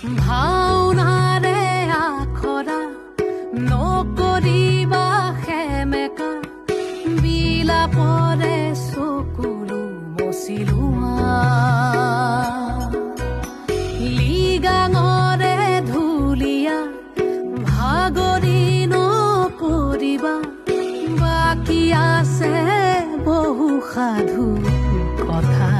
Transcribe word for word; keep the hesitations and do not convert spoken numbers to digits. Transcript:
ভাওনাৰে আখৰা নকৰিবা সেমেকা বিলাপৰে চকুলো মচিলোৱা লিগাঙৰে ধুলীয়া ভাগৰি নপৰিবা বাকী আছে বহু সাধু কথা